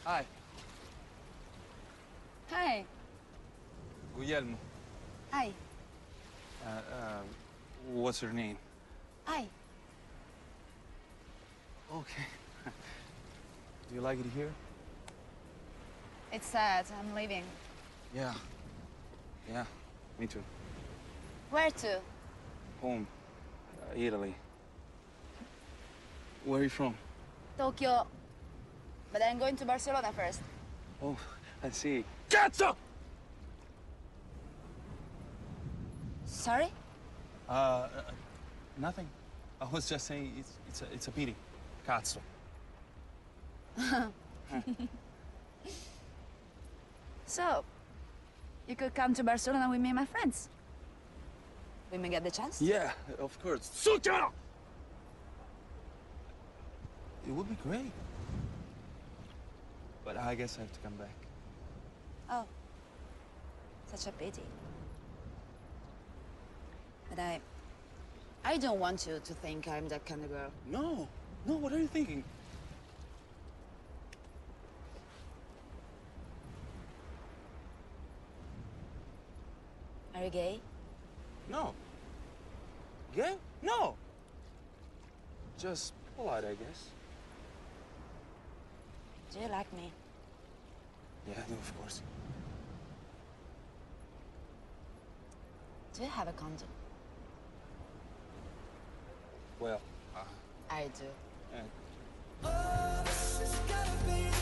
Hi. Hi. Guglielmo. Hi. What's your name? Hi. Okay. Do you like it here? It's sad. I'm leaving. Yeah. Yeah, me too. Where to? Home. Italy. Where are you from? Tokyo. But I'm going to Barcelona first. Oh, I see. Cazzo! Sorry? Nothing. I was just saying it's a pity. Cazzo. So, you could come to Barcelona with me and my friends. We may get the chance. Yeah, of course. Sucero! It would be great. But I guess I have to come back. Oh. Such a pity. But I don't want you to think I'm that kind of girl. No. No, what are you thinking? Are you gay? No. Gay? No. Just polite, I guess. Do you like me? Yeah, I do, of course. Do you have a condom? Well, I do. yeah. Oh, this has gotta be